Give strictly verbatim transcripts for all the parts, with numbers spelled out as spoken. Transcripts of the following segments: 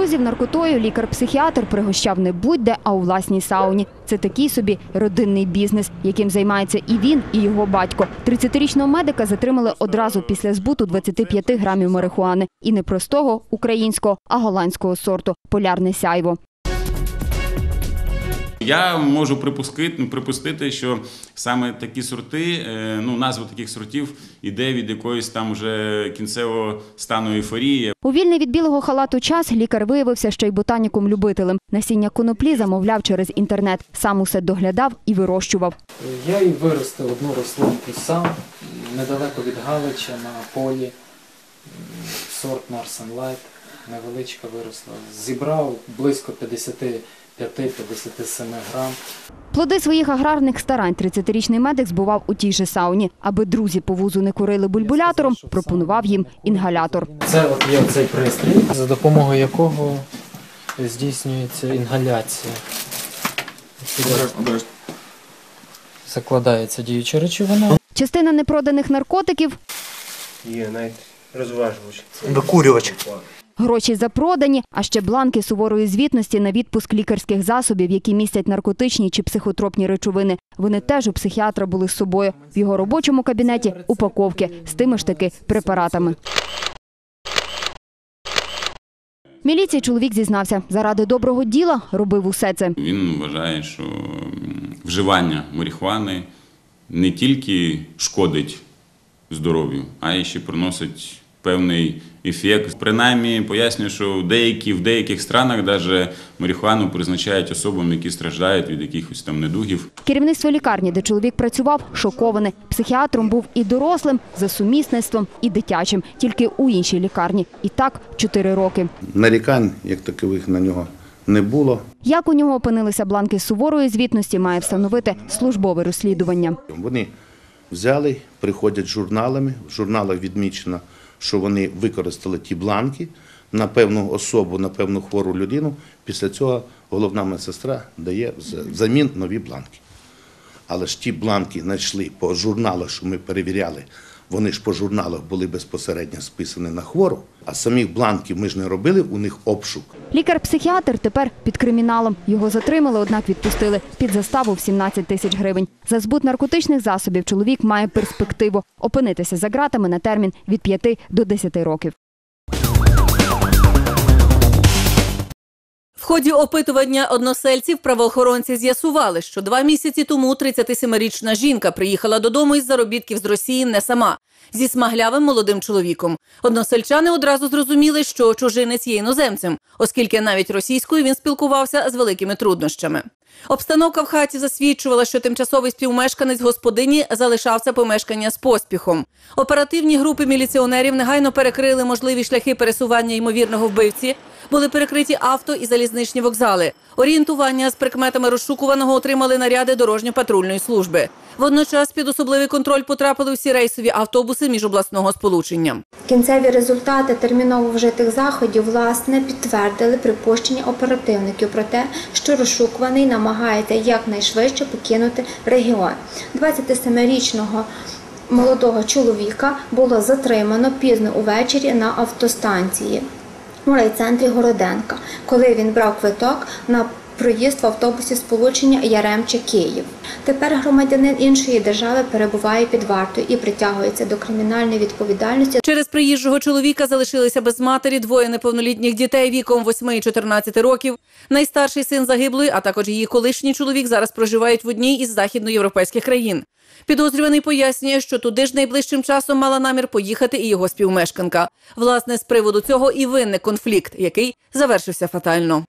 друзів наркотою лікар-психіатр пригощав не будь-де, а у власній сауні. Це такий собі родинний бізнес, яким займається і він, і його батько. тридцятирічного медика затримали одразу після збуту двадцяти п'яти грамів марихуани. І не простого українського, а голландського сорту – «Полярне сяйво». Я можу припустити, припустити, що саме такі сорти, ну, назва таких сортів іде від якоїсь там вже кінцевого стану ейфорії. У вільний від білого халату час лікар виявився ще й ботаніком-любителем. Насіння коноплі замовляв через інтернет. Сам усе доглядав і вирощував. Я і виростив одну рослинку сам, недалеко від Галича, на полі, сорт Нарсенлайт, невеличка виросла. Зібрав близько п'ятдесят п'ять - п'ятдесят сім грам. Плоди своїх аграрних старань тридцятирічний медик збував у тій же сауні. Аби друзі по вузу не курили бульбулятором, пропонував їм інгалятор. Це от є цей пристрій, за допомогою якого здійснюється інгаляція. Закладається діюча речовина. Частина непроданих наркотиків є навіть розважувач. Викурювач. Гроші за продані, а ще бланки суворої звітності на відпуск лікарських засобів, які містять наркотичні чи психотропні речовини. Вони теж у психіатра були з собою. В його робочому кабінеті – упаковки з тими ж таки препаратами. Міліції чоловік зізнався, заради доброго діла робив усе це. Він вважає, що вживання марихуани не тільки шкодить здоров'ю, а й ще приносить певний ефект. Принаймні, пояснює, що в, деякі, в деяких странах навіть марихуану призначають особам, які страждають від якихось там недугів. Керівництво лікарні, де чоловік працював, шоковане. Психіатром був і дорослим, за сумісництвом, і дитячим. Тільки у іншій лікарні. І так чотири роки. Нарікань, як такових, на нього не було. Як у нього опинилися бланки суворої звітності, має встановити службове розслідування. Вони взяли, приходять з журналами. В журналах відмічено, що вони використали ті бланки на певну особу, на певну хвору людину. Після цього головна медсестра дає взамін нові бланки. Але ж ті бланки знайшли по журналах, що ми перевіряли, вони ж по журналах були безпосередньо списані на хвору, а самих бланків ми ж не робили, у них обшук. Лікар-психіатр тепер під криміналом. Його затримали, однак відпустили під заставу в сімнадцять тисяч гривень. За збут наркотичних засобів чоловік має перспективу – опинитися за ґратами на термін від п'яти до десяти років. В ході опитування односельців правоохоронці з'ясували, що два місяці тому тридцятисемирічна жінка приїхала додому із заробітків з Росії не сама, зі смаглявим молодим чоловіком. Односельчани одразу зрозуміли, що чужинець є іноземцем, оскільки навіть російською він спілкувався з великими труднощами. Обстановка в хаті засвідчувала, що тимчасовий співмешканець господині залишав це помешкання з поспіхом. Оперативні групи міліціонерів негайно перекрили можливі шляхи пересування ймовірного вбивці, були перекриті авто і залізничні вокзали. Орієнтування з прикметами розшукуваного отримали наряди дорожньо-патрульної служби. Водночас під особливий контроль потрапили всі рейсові автобуси міжобласного сполучення. Кінцеві результати терміново вжитих заходів, власне, підтвердили припущення оперативників про те, що розшукуваний намагається якнайшвидше покинути регіон. двадцятисемирічного молодого чоловіка було затримано пізно увечері на автостанції у райцентрі Городенка, коли він брав квиток на проїзд в автобусі сполучення Яремче-Київ. Тепер громадянин іншої держави перебуває під вартою і притягується до кримінальної відповідальності. Через приїжджого чоловіка залишилися без матері двоє неповнолітніх дітей віком восьми і чотирнадцяти років. Найстарший син загиблої, а також її колишній чоловік зараз проживають в одній із західноєвропейських країн. Підозрюваний пояснює, що туди ж найближчим часом мала намір поїхати і його співмешканка. Власне, з приводу цього і виник конфлікт, який завершився фатально.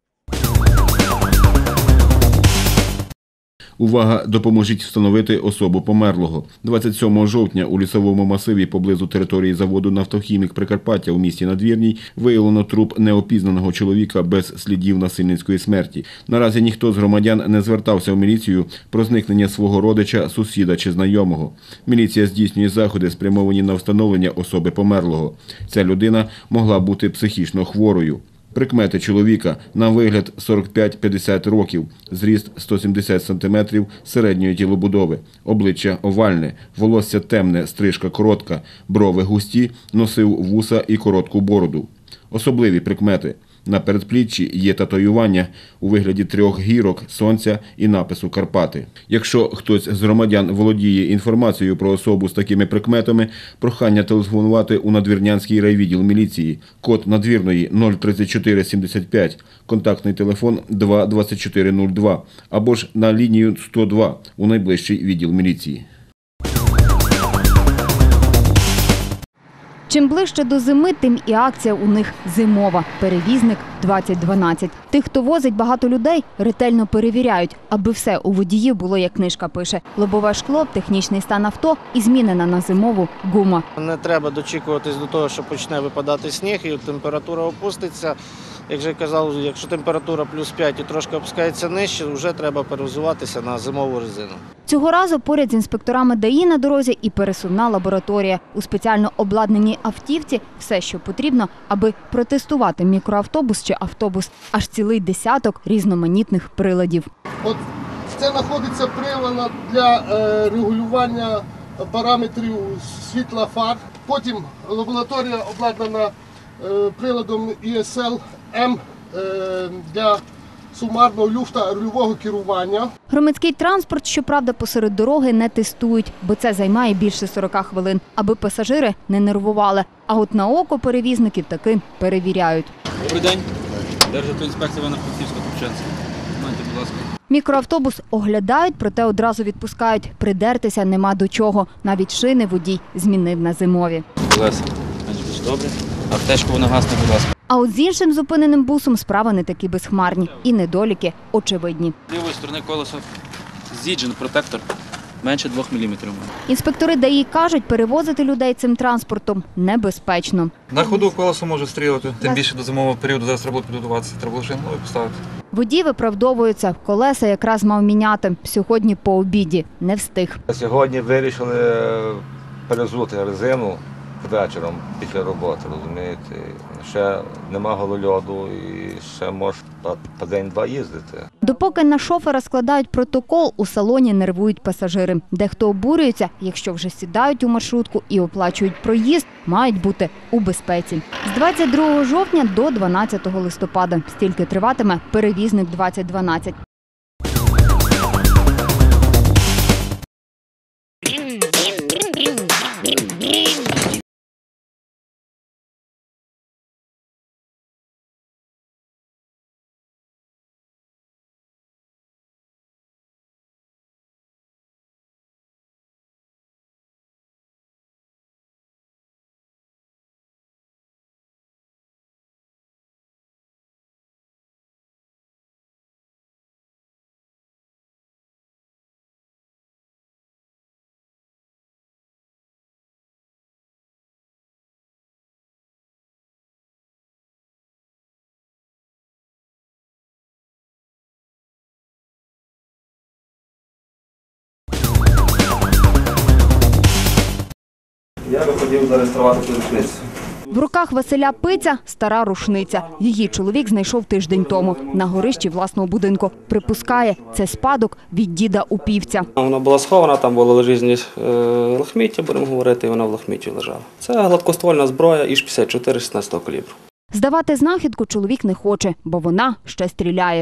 Увага! Допоможіть встановити особу померлого. двадцять сьомого жовтня у лісовому масиві поблизу території заводу «Нафтохімік» Прикарпаття у місті Надвірній виявлено труп неопізнаного чоловіка без слідів насильницької смерті. Наразі ніхто з громадян не звертався в міліцію про зникнення свого родича, сусіда чи знайомого. Міліція здійснює заходи, спрямовані на встановлення особи померлого. Ця людина могла бути психічно хворою. Прикмети чоловіка – на вигляд сорок п'ять - п'ятдесят років, зріст сто сімдесят сантиметрів середньої тілобудови, обличчя овальне, волосся темне, стрижка коротка, брови густі, носив вуса і коротку бороду. Особливі прикмети На передпліччі є татуювання у вигляді трьох гірок, сонця і напису «Карпати». Якщо хтось з громадян володіє інформацією про особу з такими прикметами, прохання телефонувати у Надвірнянський райвідділ міліції. Код Надвірної нуль тридцять чотири сімдесят п'ять, контактний телефон два двадцять чотири нуль два або ж на лінію сто два у найближчий відділ міліції. Чим ближче до зими, тим і акція у них зимова. Перевізник двадцять дванадцять. Тих, хто возить багато людей, ретельно перевіряють, аби все у водіїв було, як книжка пише. Лобове шкло, технічний стан авто і змінена на зимову гума. Не треба дочікуватись до того, що почне випадати сніг і температура опуститься. Як вже казав, якщо температура плюс п'ять і трошки опускається нижче, вже треба перевзуватися на зимову резину. Цього разу поряд з інспекторами ДАІ на дорозі і пересувна лабораторія. У спеціально обладнаній автівці все, що потрібно, аби протестувати мікроавтобус чи автобус. Аж цілий десяток різноманітних приладів. От це знаходиться прилад для е, регулювання параметрів світла фар. Потім лабораторія обладнана е, приладом і ес ел ем е, для сумарного люфта рульового керування. Громадський транспорт, щоправда, посеред дороги не тестують, бо це займає більше сорок хвилин, аби пасажири не нервували. А от на око перевізників таки перевіряють. Добрий день. Державтоінспекція Івано-Франківська, Тупчанська. Знайте, будь ласка. Мікроавтобус оглядають, проте одразу відпускають. Придертися нема до чого. Навіть шини водій змінив на зимові. Колеса. Добре. Аптечку вона гасне, будь ласка. А от з іншим зупиненим бусом справи не такі безхмарні. І недоліки очевидні. З лівої сторони колесо з'їджен, протектор менше двох міліметрів. Інспектори ДАІ кажуть, перевозити людей цим транспортом небезпечно. На ходу колесо може стрілити, тим більше до зимового періоду зараз треба підготуватися, треба лише нові поставити. Водій виправдовується, колеса якраз мав міняти. Сьогодні по обіді не встиг. Сьогодні вирішили перезути резину вечором після роботи, розумієте. Ще нема голольоду і ще може по день-два їздити. Допоки на шофера складають протокол, у салоні нервують пасажири. Дехто обурюється, якщо вже сідають у маршрутку і оплачують проїзд, мають бути у безпеці. З двадцять другого жовтня до дванадцятого листопада. Стільки триватиме перевізник двадцять дванадцять. Я би хотів зареєструвати цю рушницю. В руках Василя Пиця – стара рушниця. Її чоловік знайшов тиждень тому на горищі власного будинку. Припускає, це спадок від діда Упівця. Вона була схована, там були різні лахміття, будемо говорити, і вона в лахмітті лежала. Це гладкоствольна зброя І Ж п'ятдесят чотири шістнадцятого калібру. Здавати знахідку чоловік не хоче, бо вона ще стріляє.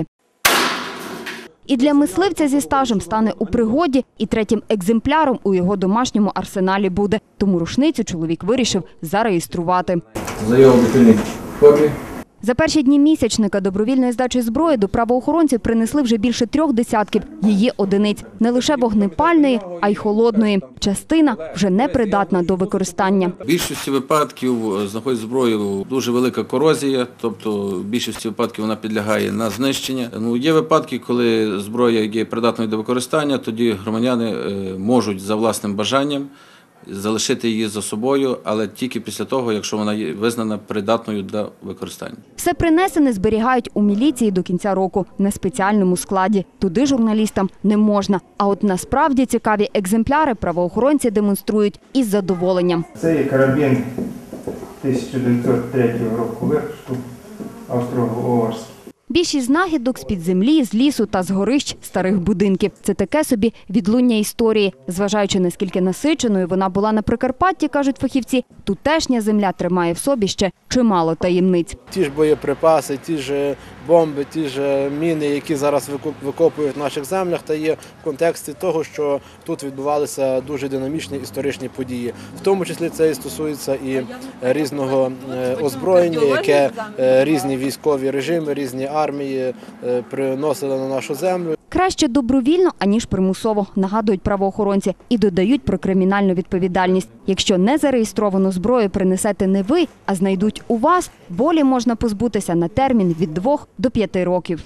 І для мисливця зі стажем стане у пригоді, і третім екземпляром у його домашньому арсеналі буде. Тому рушницю чоловік вирішив зареєструвати. Заяву в формі. За перші дні місячника добровільної здачі зброї до правоохоронців принесли вже більше трьох десятків її одиниць. Не лише вогнепальної, а й холодної. Частина вже непридатна до використання. В більшості випадків знаходить зброю дуже велика корозія, тобто в більшості випадків вона підлягає на знищення. Ну, є випадки, коли зброя є придатною до використання, тоді громадяни можуть за власним бажанням залишити її за собою, але тільки після того, якщо вона є визнана придатною для використання. Все принесене зберігають у міліції до кінця року на спеціальному складі. Туди журналістам не можна. А от насправді цікаві екземпляри правоохоронці демонструють із задоволенням. Це є карабін тисяча дев'ятсот третього року випуску, австро-угорський. Більшість знахідок з-під землі, з лісу та з горищ старих будинків. Це таке собі відлуння історії. Зважаючи, наскільки насиченою вона була на Прикарпатті, кажуть фахівці, тутешня земля тримає в собі ще чимало таємниць. Ті ж боєприпаси, ті ж бомби, ті ж міни, які зараз викопують в наших землях, та є в контексті того, що тут відбувалися дуже динамічні історичні події. В тому числі це і стосується і різного озброєння, яке різні військові режими, різні армії приносили на нашу землю. Краще добровільно, аніж примусово, нагадують правоохоронці. І додають про кримінальну відповідальність. Якщо незареєстровану зброю принесете не ви, а знайдуть у вас, волі можна позбутися на термін від двох до п'яти років.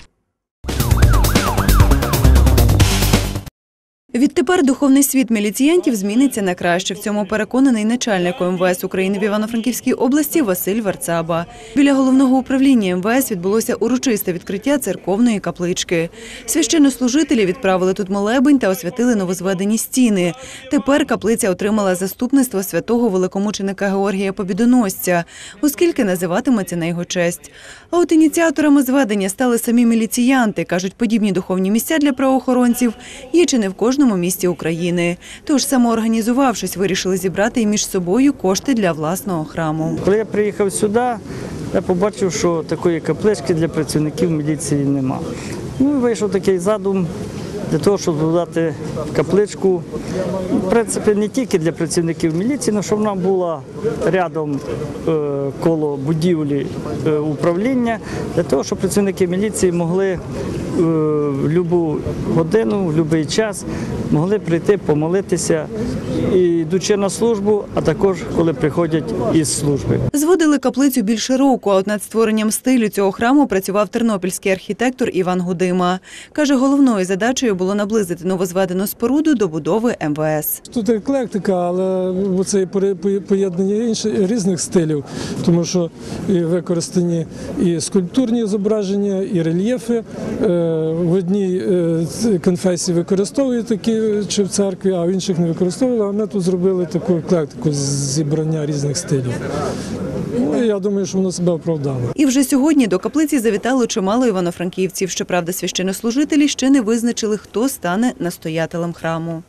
Відтепер духовний світ міліціянтів зміниться на краще. В цьому переконаний начальник ем ве ес України в Івано-Франківській області Василь Варцаба. Біля головного управління ем ве ес відбулося урочисте відкриття церковної каплички. Священнослужителі відправили тут молебень та освятили новозведені стіни. Тепер каплиця отримала заступництво святого великомученика Георгія Побідоносця, оскільки називатиметься на його честь. А от ініціаторами зведення стали самі міліціянти. Кажуть, подібні духовні місця для правоохоронців є чи не в кожному місті України. Тож, самоорганізувавшись, вирішили зібрати і між собою кошти для власного храму. Коли я приїхав сюди, я побачив, що такої каплички для працівників міліції нема. Ну і вийшов такий задум для того, щоб додати капличку, в принципі, не тільки для працівників міліції, але щоб вона була рядом коло будівлі управління, для того, щоб працівники міліції могли в будь-яку годину, в будь-який час могли прийти, помолитися, йдучи на службу, а також коли приходять із служби. Зводили каплицю більше року, а от над створенням стилю цього храму працював тернопільський архітектор Іван Гудима. Каже, головною задачею було наблизити новозведену споруду до будови ем ве ес. Тут еклектика, але це поєднання інших різних стилів, тому що використані і скульптурні зображення, і рельєфи. В одній конфесії використовують такі, чи в церкві, а в інших не використовували. А ми тут зробили таку еклектику, зібрання різних стилів. Ну, я думаю, що воно себе оправдало. І вже сьогодні до каплиці завітало чимало івано-франківців. Щоправда, священнослужителі ще не визначили, хто стане настоятелем храму.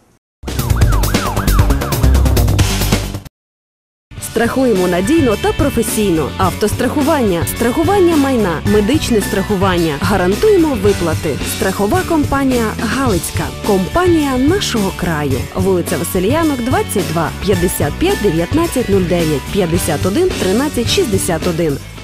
Страхуємо надійно та професійно. Автострахування, страхування майна, медичне страхування. Гарантуємо виплати. Страхова компанія «Галицька». Компанія нашого краю. Вулиця Василіянок, двадцять два, п'ятдесят п'ять дев'ятнадцять нуль дев'ять, п'ятдесят один тринадцять шістдесят один.